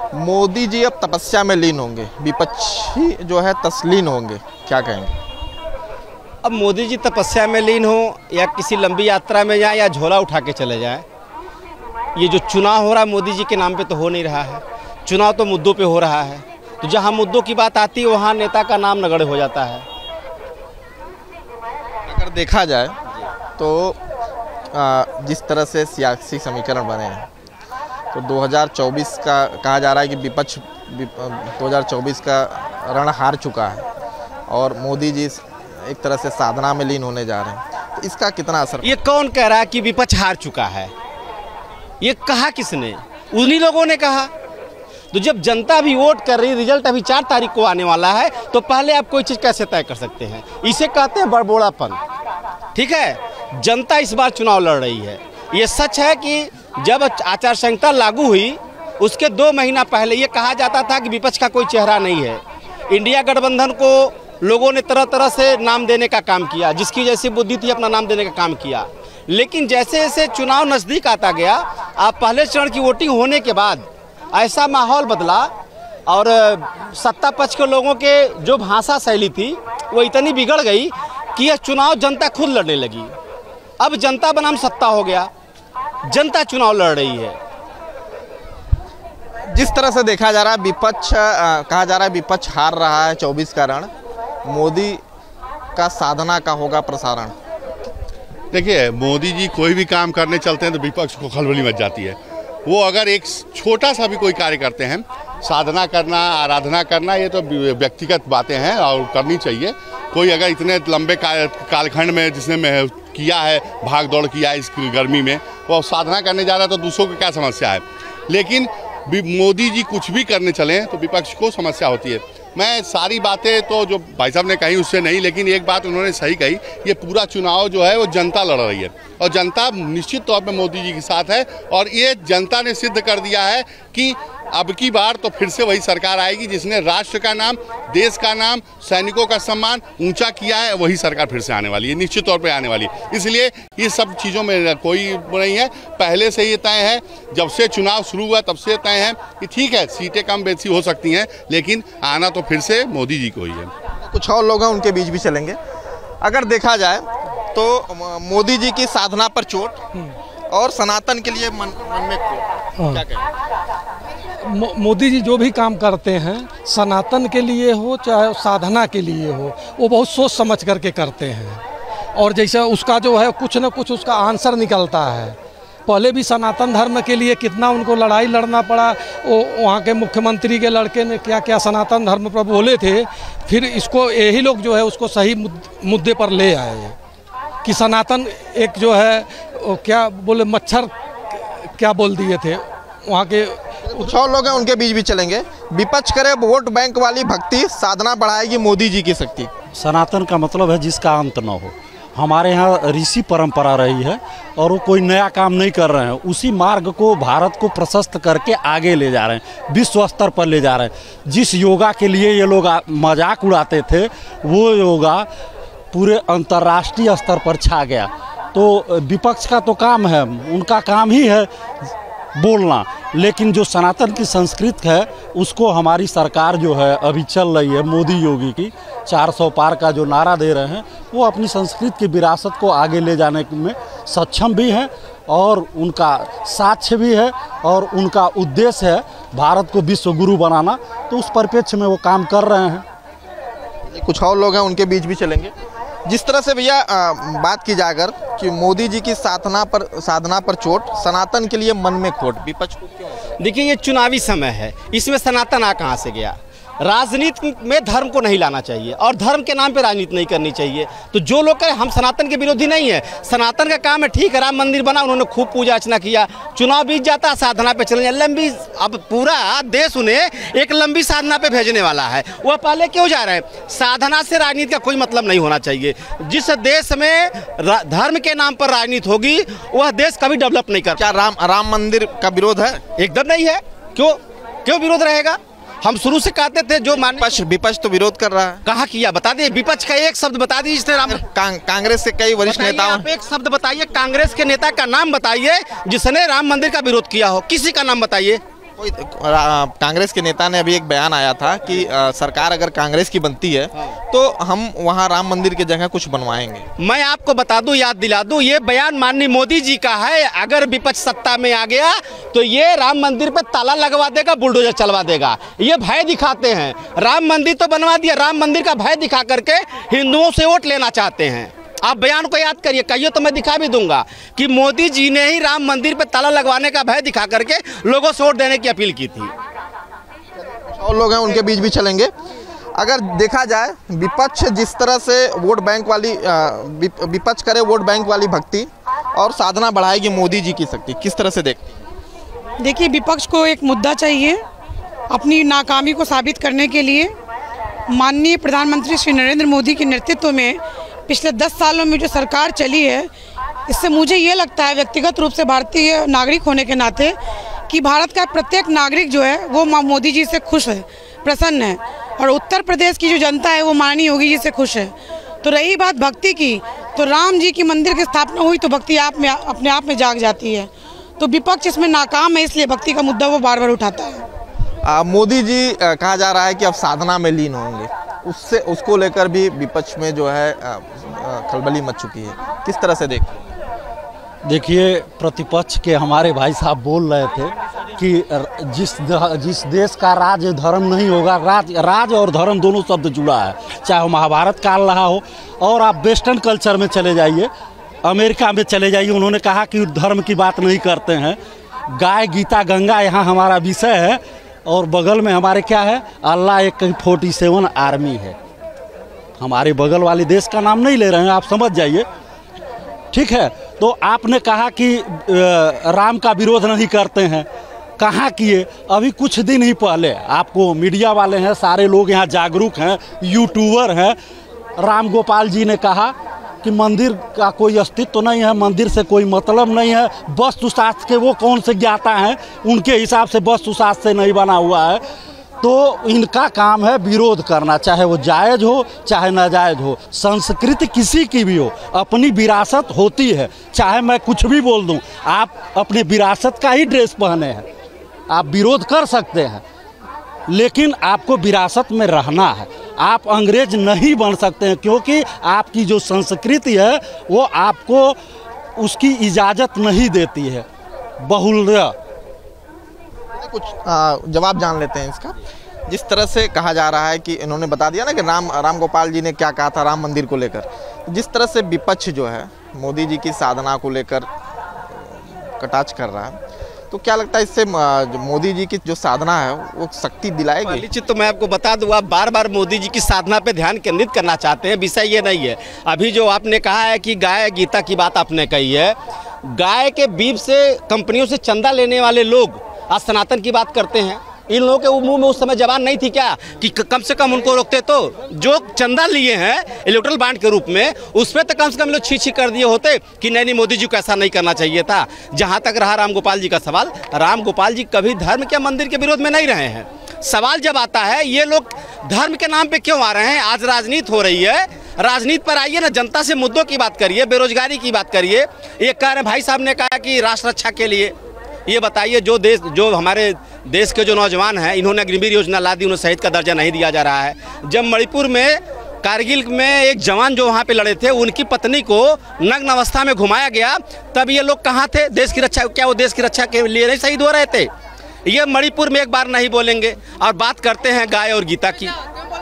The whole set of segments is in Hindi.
मोदी जी अब तपस्या में लीन होंगे, विपक्षी जो है तस्लीन होंगे, क्या कहेंगे? अब मोदी जी तपस्या में लीन हो या किसी लंबी यात्रा में जाए या झोला उठा के चले जाएं, ये जो चुनाव हो रहा है मोदी जी के नाम पे तो हो नहीं रहा है। चुनाव तो मुद्दों पे हो रहा है, तो जहां मुद्दों की बात आती है वहां नेता का नाम नगण्य हो जाता है। अगर देखा जाए तो जिस तरह से सियासी समीकरण बने हैं तो 2024 का कहा जा रहा है कि विपक्ष 2024 का रण हार चुका है और मोदी जी एक तरह से साधना में लीन होने जा रहे हैं, तो इसका कितना असर? ये कौन कह रहा है कि विपक्ष हार चुका है? ये कहा किसने? उन्हीं लोगों ने कहा। तो जब जनता भी वोट कर रही, रिजल्ट अभी 4 तारीख को आने वाला है, तो पहले आप कोई चीज़ कैसे तय कर सकते हैं? इसे कहते हैं बड़बोड़ापन। ठीक है, जनता इस बार चुनाव लड़ रही है। ये सच है कि जब आचार संहिता लागू हुई उसके 2 महीना पहले ये कहा जाता था कि विपक्ष का कोई चेहरा नहीं है। इंडिया गठबंधन को लोगों ने तरह तरह से नाम देने का काम किया, जिसकी जैसी बुद्धि थी अपना नाम देने का काम किया। लेकिन जैसे जैसे चुनाव नज़दीक आता गया, आप पहले चरण की वोटिंग होने के बाद ऐसा माहौल बदला और सत्ता पक्ष के लोगों के जो भाषा शैली थी वो इतनी बिगड़ गई कि यह चुनाव जनता खुद लड़ने लगी। अब जनता बनाम सत्ता हो गया, जनता चुनाव लड़ रही है। जिस तरह से देखा जा रहा है विपक्ष कहा जा रहा है विपक्ष हार रहा है 24 का रण, मोदी का साधना का होगा प्रसारण। देखिए, मोदी जी कोई भी काम करने चलते हैं तो विपक्ष को खलबली मच जाती है। वो अगर एक छोटा सा भी कोई कार्य करते हैं, साधना करना, आराधना करना, ये तो व्यक्तिगत बातें हैं और करनी चाहिए। कोई अगर इतने लंबे कालखंड में जिसने किया है, भाग दौड़ किया है इस गर्मी में, वो साधना करने जा रहा है तो दूसरों को क्या समस्या है? लेकिन मोदी जी कुछ भी करने चलें तो विपक्ष को समस्या होती है। मैं सारी बातें तो जो भाई साहब ने कही उससे नहीं, लेकिन एक बात उन्होंने सही कही, ये पूरा चुनाव जो है वो जनता लड़ रही है और जनता निश्चित तौर पे मोदी जी के साथ है। और ये जनता ने सिद्ध कर दिया है कि अब की बार तो फिर से वही सरकार आएगी जिसने राष्ट्र का नाम, देश का नाम, सैनिकों का सम्मान ऊंचा किया है। वही सरकार फिर से आने वाली है, निश्चित तौर पे आने वाली है। इसलिए ये सब चीज़ों में कोई नहीं है, पहले से ये तय है, जब से चुनाव शुरू हुआ तब से तय है कि ठीक है सीटें कम बेसी हो सकती हैं, लेकिन आना तो फिर से मोदी जी को ही है। कुछ और लोग हैं उनके बीच भी चलेंगे। अगर देखा जाए तो मोदी जी की साधना पर चोट और सनातन के लिए मन में खोट, क्या कहें? मोदी जी जो भी काम करते हैं, सनातन के लिए हो चाहे साधना के लिए हो, वो बहुत सोच समझ करके करते हैं। और जैसे उसका जो है कुछ न कुछ उसका आंसर निकलता है। पहले भी सनातन धर्म के लिए कितना उनको लड़ाई लड़ना पड़ा। वो वहाँ के मुख्यमंत्री के लड़के ने क्या क्या सनातन धर्म पर बोले थे, फिर इसको यही लोग जो है उसको सही मुद्दे पर ले आए कि सनातन एक जो है क्या बोले, मच्छर क्या बोल दिए थे वहाँ के। कुछ और लोग हैं उनके बीच भी चलेंगे। विपक्ष करे वोट बैंक वाली भक्ति, साधना बढ़ाएगी मोदी जी की शक्ति। सनातन का मतलब है जिसका अंत न हो। हमारे यहाँ ऋषि परंपरा रही है और वो कोई नया काम नहीं कर रहे हैं, उसी मार्ग को भारत को प्रशस्त करके आगे ले जा रहे हैं, विश्व स्तर पर ले जा रहे हैं। जिस योगा के लिए ये लोग मजाक उड़ाते थे, वो योगा पूरे अंतर्राष्ट्रीय स्तर पर छा गया। तो विपक्ष का तो काम है, उनका काम ही है बोलना, लेकिन जो सनातन की संस्कृति है उसको हमारी सरकार जो है अभी चल रही है, मोदी योगी की 400 पार का जो नारा दे रहे हैं, वो अपनी संस्कृति की विरासत को आगे ले जाने में सक्षम भी हैं और उनका साक्ष्य भी है और उनका उद्देश्य है भारत को विश्व गुरु बनाना। तो उस परिप्रेक्ष्य में वो काम कर रहे हैं। कुछ और लोग हैं उनके बीच भी चलेंगे। जिस तरह से भैया बात की जाए अगर कि मोदी जी की साधना पर चोट, सनातन के लिए मन में खोट, विपक्ष को क्यों? देखिए, ये चुनावी समय है, इसमें सनातन आ कहाँ से गया? राजनीति में धर्म को नहीं लाना चाहिए और धर्म के नाम पे राजनीति नहीं करनी चाहिए। तो जो लोग कहें हम सनातन के विरोधी नहीं है, सनातन का काम है, ठीक है, राम मंदिर बना, उन्होंने खूब पूजा अर्चना किया, चुनाव बीत जाता, साधना पे चले जाए लंबी। अब पूरा देश उन्हें एक लंबी साधना पे भेजने वाला है, वह पहले क्यों जा रहे हैं? साधना से राजनीति का कोई मतलब नहीं होना चाहिए। जिस देश में धर्म के नाम पर राजनीति होगी वह देश कभी डेवलप नहीं कर। क्या राम मंदिर का विरोध है? एकदम नहीं है। क्यों विरोध रहेगा? हम शुरू से कहते थे जो विपक्ष तो विरोध कर रहा है। कहा किया? बता दिए, विपक्ष का एक शब्द बता दीजिए जिसने कांग्रेस से कई वरिष्ठ नेताओं। आप एक शब्द बताइए, कांग्रेस के नेता का नाम बताइए जिसने राम मंदिर का विरोध किया हो, किसी का नाम बताइए। कोई कांग्रेस के नेता ने अभी एक बयान आया था कि सरकार अगर कांग्रेस की बनती है तो हम वहाँ राम मंदिर की जगह कुछ बनवाएंगे। मैं आपको बता दूं, याद दिला दूं, ये बयान माननीय मोदी जी का है। अगर विपक्ष सत्ता में आ गया तो ये राम मंदिर पे ताला लगवा देगा, बुलडोजर चलवा देगा। ये भय दिखाते हैं। राम मंदिर तो बनवा दिया, राम मंदिर का भय दिखा करके हिंदुओं से वोट लेना चाहते हैं। आप बयान को याद करिए, कहिए तो मैं दिखा भी दूंगा कि मोदी जी ने ही राम मंदिर पे ताला लगवाने का भय दिखा करके लोगों से वोट देने की अपील की थी। और लोग हैं उनके बीच भी चलेंगे। अगर देखा जाए विपक्ष जिस तरह से वोट बैंक वाली विपक्ष करे वोट बैंक वाली भक्ति और साधना बढ़ाएगी मोदी जी की शक्ति, किस तरह से देखती हैं? देखिए, विपक्ष को एक मुद्दा चाहिए अपनी नाकामी को साबित करने के लिए। माननीय प्रधानमंत्री श्री नरेंद्र मोदी के नेतृत्व में पिछले 10 सालों में जो सरकार चली है, इससे मुझे ये लगता है व्यक्तिगत रूप से भारतीय नागरिक होने के नाते कि भारत का प्रत्येक नागरिक जो है वो मोदी जी से खुश है, प्रसन्न है। और उत्तर प्रदेश की जो जनता है वो माननीय योगी जी से खुश है। तो रही बात भक्ति की, तो राम जी की मंदिर की स्थापना हुई तो भक्ति अपने आप में जाग जाती है। तो विपक्ष इसमें नाकाम है, इसलिए भक्ति का मुद्दा वो बार बार उठाता है। मोदी जी कहा जा रहा है कि अब साधना में लीन होंगे, उसको लेकर भी विपक्ष में जो है खलबली मच चुकी है, किस तरह से देखिए, प्रतिपक्ष के हमारे भाई साहब बोल रहे थे कि जिस देश का राज धर्म नहीं होगा, राज और धर्म दोनों शब्द जुड़ा है, चाहे वो महाभारत काल रहा हो। और आप वेस्टर्न कल्चर में चले जाइए, अमेरिका में चले जाइए, उन्होंने कहा कि धर्म की बात नहीं करते हैं। गाय गीता गंगा यहाँ हमारा विषय है, और बगल में हमारे क्या है, अल्लाह AK-47 आर्मी है। हमारे बगल वाले देश का नाम नहीं ले रहे हैं, आप समझ जाइए, ठीक है। तो आपने कहा कि राम का विरोध नहीं करते हैं, कहाँ किए? अभी कुछ दिन ही पहले आपको मीडिया वाले हैं, सारे लोग यहाँ जागरूक हैं, यूट्यूबर हैं, राम गोपाल जी ने कहा कि मंदिर का कोई अस्तित्व तो नहीं है, मंदिर से कोई मतलब नहीं है, वस्तु शास्त्र के वो कौन से ज्ञाता हैं, उनके हिसाब से वस्तु शास्त्र से नहीं बना हुआ है। तो इनका काम है विरोध करना, चाहे वो जायज़ हो चाहे नाजायज़ हो। संस्कृति किसी की भी हो, अपनी विरासत होती है, चाहे मैं कुछ भी बोल दूं, आप अपने विरासत का ही ड्रेस पहने हैं, आप विरोध कर सकते हैं, लेकिन आपको विरासत में रहना है। आप अंग्रेज नहीं बन सकते हैं, क्योंकि आपकी जो संस्कृति है वो आपको उसकी इजाज़त नहीं देती है। बहुल्य कुछ जवाब जान लेते हैं इसका। जिस तरह से कहा जा रहा है कि इन्होंने बता दिया ना कि राम गोपाल जी ने क्या कहा था राम मंदिर को लेकर, जिस तरह से विपक्ष जो है मोदी जी की साधना को लेकर कटाक्ष कर रहा है, तो क्या लगता है इससे मोदी जी की जो साधना है वो शक्ति दिलाएगी? निश्चित। तो मैं आपको बता दूं, आप बार बार मोदी जी की साधना पे ध्यान केंद्रित करना चाहते हैं, विषय ये नहीं है। अभी जो आपने कहा है कि गाय गीता की बात आपने कही है, गाय के बीज से कंपनियों से चंदा लेने वाले लोग आज सनातन की बात करते हैं। इन लोगों के मुंह में उस समय जबान नहीं थी क्या कि कम से कम उनको रोकते? तो जो चंदा लिए हैं इलेक्ट्रल बॉन्ड के रूप में, उसमें तो कम से कम लोग छी कर दिए होते कि नहीं मोदी जी को ऐसा नहीं करना चाहिए था। जहां तक रहा राम गोपाल जी का सवाल, राम गोपाल जी कभी धर्म के मंदिर के विरोध में नहीं रहे हैं। सवाल जब आता है ये लोग धर्म के नाम पे क्यों आ रहे हैं? आज राजनीति हो रही है, राजनीति पर आइए ना, जनता से मुद्दों की बात करिए, बेरोजगारी की बात करिए। ये कह रहे भाई साहब ने कहा कि राष्ट्र रक्षा के लिए, ये बताइए जो हमारे देश के जो नौजवान हैं, इन्होंने अग्निवीर योजना ला दी, उन्हें शहीद का दर्जा नहीं दिया जा रहा है। जब मणिपुर में कारगिल में एक जवान जो वहाँ पे लड़े थे, उनकी पत्नी को नग्न अवस्था में घुमाया गया, तब ये लोग कहाँ थे? देश की रक्षा, क्या वो देश की रक्षा के लिए नहीं शहीद हो रहे थे? ये मणिपुर में एक बार नहीं बोलेंगे। और बात करते हैं गाय और गीता की,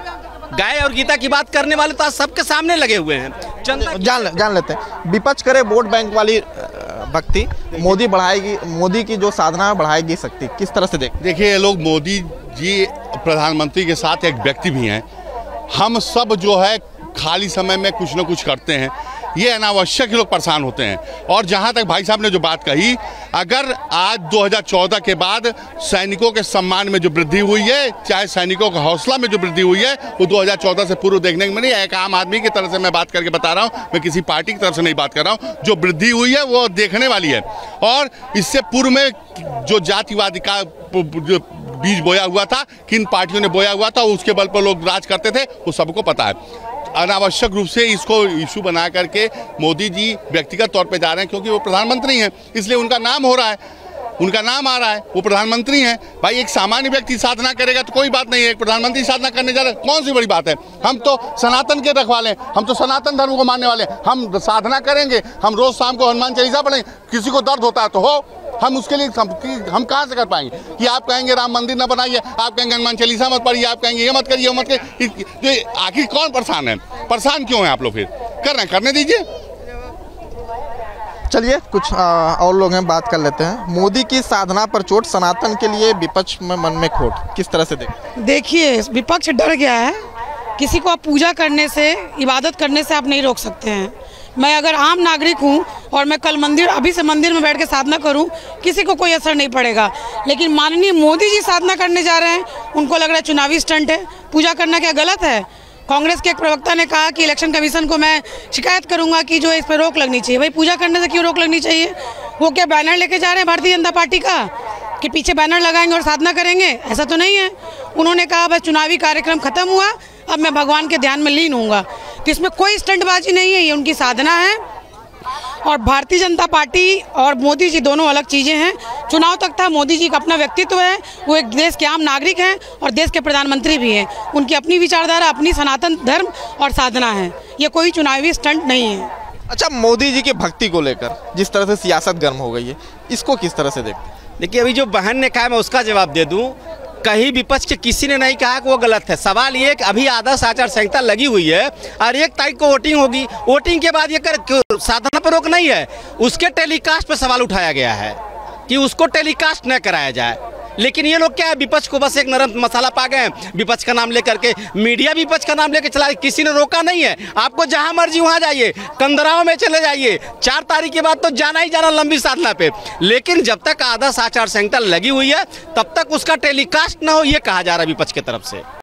गाय और गीता की बात करने वाले तो आज सबके सामने लगे हुए हैं। जान लेते हैं, विपक्ष करे वोट बैंक वाली भक्ति, मोदी बढ़ाएगी, मोदी की जो साधना बढ़ाएगी शक्ति, किस तरह से देखिए, ये लोग मोदी जी प्रधानमंत्री के साथ एक व्यक्ति भी हैं। हम सब जो है खाली समय में कुछ न कुछ करते हैं, ये अनावश्यक लोग परेशान होते हैं। और जहाँ तक भाई साहब ने जो बात कही, अगर आज 2014 के बाद सैनिकों के सम्मान में जो वृद्धि हुई है, चाहे सैनिकों का हौसला में जो वृद्धि हुई है, वो 2014 से पूर्व देखने को नहीं। एक आम आदमी की तरह से मैं बात करके बता रहा हूँ, मैं किसी पार्टी की तरफ से नहीं बात कर रहा हूँ। जो वृद्धि हुई है वो देखने वाली है। और इससे पूर्व में जो जातिवादी का जो बीज बोया हुआ था, किन पार्टियों ने बोया हुआ था, उसके बल पर लोग राज करते थे, वो सबको पता है। अनावश्यक रूप से इसको इशू बना करके मोदी जी व्यक्तिगत तौर पे जा रहे हैं, क्योंकि वो प्रधानमंत्री हैं, इसलिए उनका नाम हो रहा है। उनका नाम आ रहा है, वो प्रधानमंत्री हैं। भाई एक सामान्य व्यक्ति साधना करेगा तो कोई बात नहीं है, एक प्रधानमंत्री साधना करने जा रहे हैं, कौन सी बड़ी बात है। हम तो सनातन के रखवाले हैं, हम तो सनातन धर्म को मानने वाले हैं। हम साधना करेंगे, हम रोज शाम को हनुमान चालीसा पढ़ेंगे। किसी को दर्द होता है तो हो, हम उसके लिए हम कहाँ से कर पाएंगे कि आप कहेंगे राम मंदिर न बनाइए, आप कहेंगे हनुमान चालीसा मत पढ़िए, आप कहेंगे ये मत करिए, वो मत करिए। आखिर कौन परेशान है? परेशान क्यों है आप लोग? फिर कर रहे हैं, करने दीजिए। चलिए कुछ और लोग हैं, बात कर लेते हैं। मोदी की साधना पर चोट, सनातन के लिए विपक्ष में मन में खोट, किस तरह से देखिए, विपक्ष डर गया है। किसी को आप पूजा करने से, इबादत करने से आप नहीं रोक सकते हैं। मैं अगर आम नागरिक हूं और मैं कल अभी से मंदिर में बैठ के साधना करूं, किसी को कोई असर नहीं पड़ेगा। लेकिन माननीय मोदी जी साधना करने जा रहे हैं, उनको लग रहा है चुनावी स्टंट है। पूजा करना क्या गलत है? कांग्रेस के एक प्रवक्ता ने कहा कि इलेक्शन कमीशन को मैं शिकायत करूंगा कि जो इस पर रोक लगनी चाहिए। भाई पूजा करने से क्यों रोक लगनी चाहिए? वो क्या बैनर लेके जा रहे हैं भारतीय जनता पार्टी का कि पीछे बैनर लगाएंगे और साधना करेंगे? ऐसा तो नहीं है। उन्होंने कहा बस चुनावी कार्यक्रम खत्म हुआ, अब मैं भगवान के ध्यान में लीन हूँगा। तो इसमें कोई स्टंटबाजी नहीं है, ये उनकी साधना है। और भारतीय जनता पार्टी और मोदी जी दोनों अलग चीज़ें हैं। चुनाव तक था, मोदी जी का अपना व्यक्तित्व है, वो एक देश के आम नागरिक हैं और देश के प्रधानमंत्री भी हैं। उनकी अपनी विचारधारा, अपनी सनातन धर्म और साधना है, ये कोई चुनावी स्टंट नहीं है। अच्छा, मोदी जी की भक्ति को लेकर जिस तरह से सियासत गर्म हो गई है, इसको किस तरह से देखते हैं? देखिए, अभी जो बहन ने कहा मैं उसका जवाब दे दूं। कहीं विपक्ष के किसी ने नहीं कहा कि वो गलत है। सवाल ये कि अभी आदर्श आचार संहिता लगी हुई है और 1 तारीख को वोटिंग होगी। वोटिंग के बाद ये साधना पर रोक नहीं है, उसके टेलीकास्ट पर सवाल उठाया गया है कि उसको टेलीकास्ट न कराया जाए। लेकिन ये लोग क्या है, विपक्ष को बस एक नरम मसाला पा गए हैं। विपक्ष का नाम लेकर के मीडिया विपक्ष का नाम लेकर चला, किसी ने रोका नहीं है। आपको जहां मर्जी वहां जाइए, कंदराव में चले जाइए, 4 तारीख के बाद तो जाना ही जाना लंबी साधना पे। लेकिन जब तक आदर्श आचार संहिता लगी हुई है तब तक उसका टेलीकास्ट ना हो, ये कहा जा रहा है विपक्ष की तरफ से।